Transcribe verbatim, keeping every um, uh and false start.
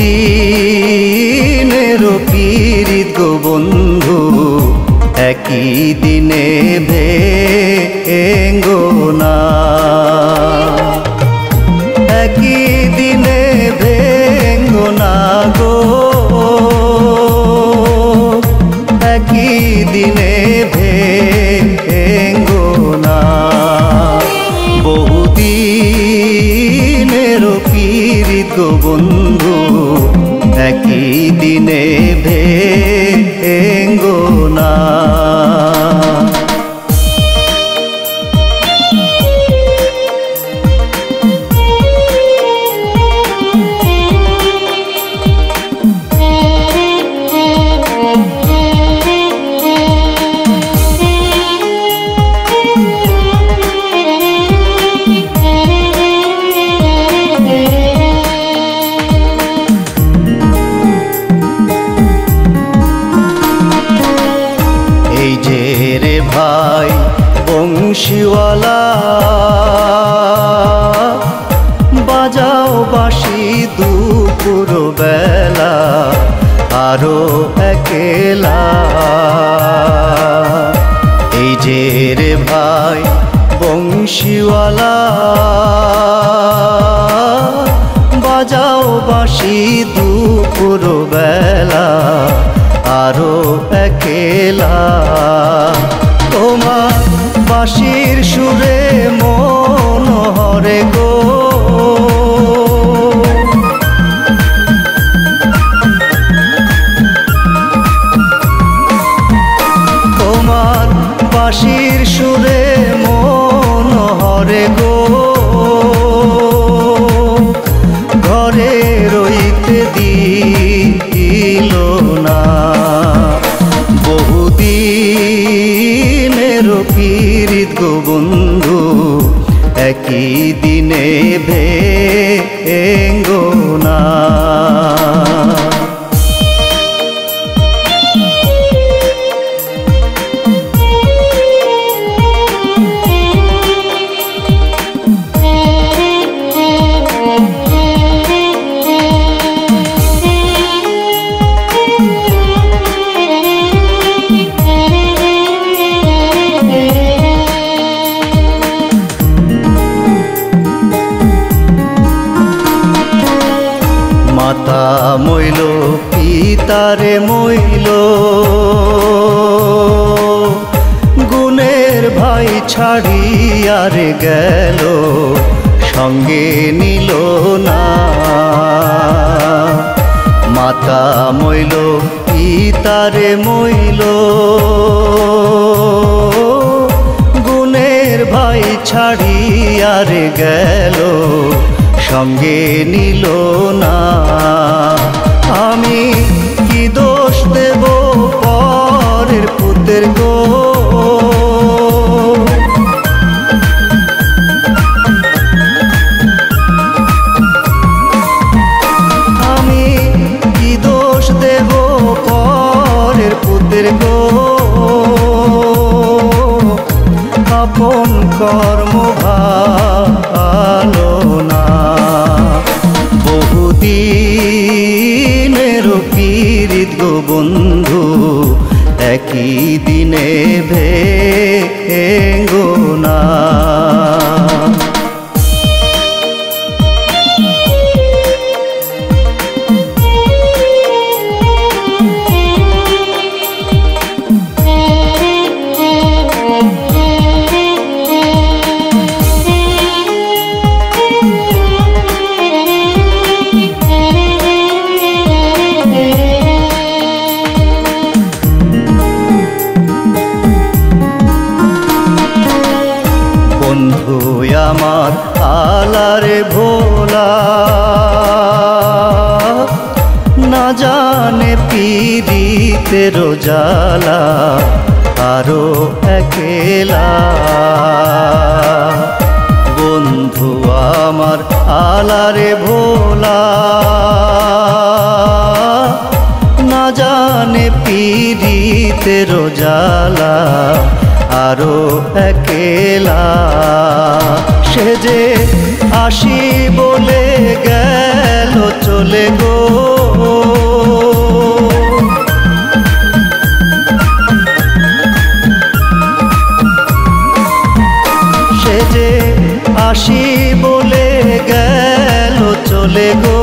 বহুদিনের পীড়িত গো বন্ধু একই দিনে ভেঙ্গো না, একই দিনে ভেঙ্গো না গো, একই দিনে ভেঙ্গো না। বহুদিনের পীড়িত গো বন্ধু একই দিনে ভেঙ্গো না। ভাই বংশীওয়ালা বাজাও বাঁশি দুপুর বেলা আরো একলা, এই যে রে ভাই বংশীওয়ালা বাজাও বাঁশি দুপুর বেলা আরো একলা। তোমার বাঁশির সুরে মন হরে গো, তোমার বাঁশির সুরে মন হরে গো, ঘরে রইতে দিল না। বহুদিনের পীড়িত গো বন্ধু একই দিনে ভেঙ্গো না। মাতা মইল পিতারে মইল, গুণের ভাই ছাড়িয়ার গেল সঙ্গে নিল না। মাতা মইল পিতারে মইল, গুণের ভাই ছাড়িয়ার গেল সঙ্গে নিল না। আমি কি দোষ দেব পরের পুতের গো, আমি কি দোষ দেব পরের পুতের গো, আপন কর্ম ভালো না। বহুদিনের পীড়িত গো বন্ধু একই দিনে ভেঙ্গো না। বন্ধু আমার আলারে ভোলা না জানে পীড়িতের জ্বালা আরো একলা। বন্ধু আমার আলারে ভোলা না জানে পীড়িতের জ্বালা আরো একলা। সে যে আসি বলে গেল চলে গো, ভালোবাসি বলে গেল চলে গো।